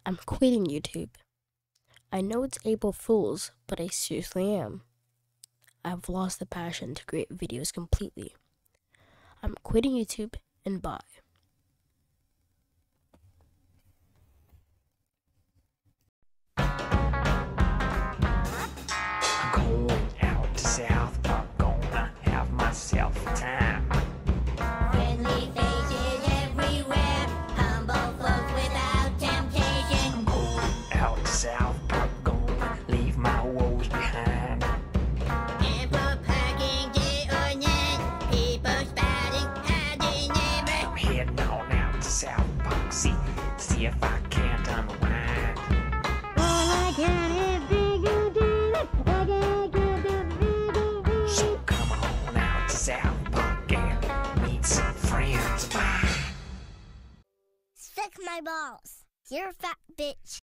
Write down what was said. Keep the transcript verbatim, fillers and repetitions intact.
I'm quitting YouTube. I know it's April Fool's, but I seriously am. I've lost the passion to create videos completely. I'm quitting YouTube and bye. I'm going out to South Park, gonna have myself a time. Friendly faces everywhere, humble folks without temptation. I'm going out to South Park, gonna leave my woes behind. And for parking day or night, people spouting how they never. I'm heading on out to South Park, see, see if I can't unwind. So come on out to South Park and meet some friends of mine. Suck my balls. You're a fat bitch.